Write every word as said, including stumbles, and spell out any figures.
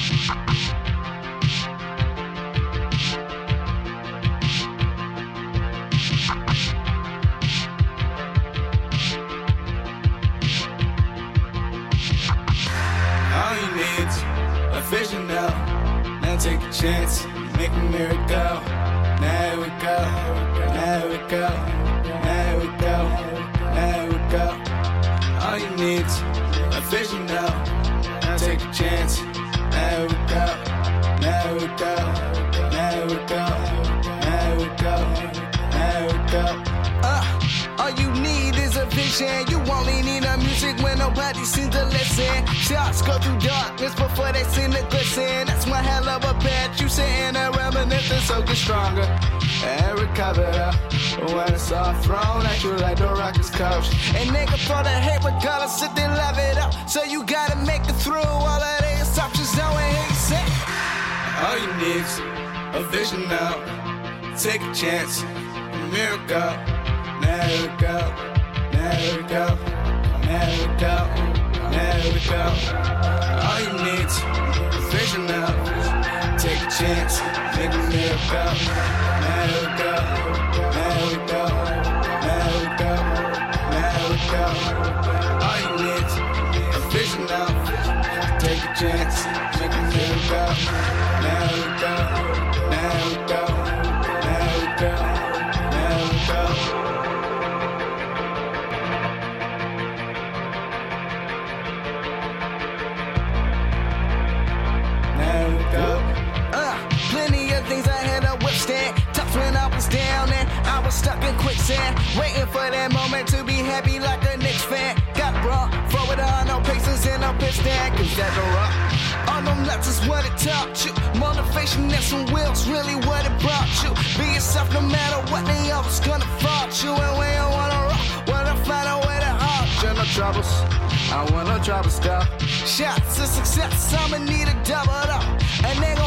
All you need's a vision now. Now take a chance, make a miracle. Now we go, now we go, now we go, now we go. All you need's a vision now. Now take a chance. Now we go, now we go, now we go, now we go, now we go. Uh, all you need is a vision. You only need a music when nobody seems to listen. Shots go through darkness before they seem to glisten. That's one hell of a bet. You sitting there reminiscing, so get stronger and recover up. When it's all thrown at you like the Rockets coach. And nigga, for the hate regardless, sit there, love it up. So you gotta make it through all of these options. Don't hate you say. All you need's a vision now. Take a chance, a miracle. Now we go, now we go, now we go, now we go. All you need's a vision now. Take a chance, make a miracle. Now we go, now we go, now we go, now we go. All you need's a vision now. Take a chance, make a miracle. Now we go, now we go, now we go, now we go. Uh, plenty of things I had to withstand. Tough when I was down and I was stuck in quicksand. Waiting for that moment to be happy like a Knicks fan. Got brought forward on no patience and no bitch stand. Cause that's a rock. All them nuts is what it taught you. Motivation and some wheels, really what it brought you. Be yourself no matter what they always gonna fault you. And when you wanna rock, wanna find a way to halt you. No troubles, I want no troubles, though. Shots to success, I'ma need a double up. A nigga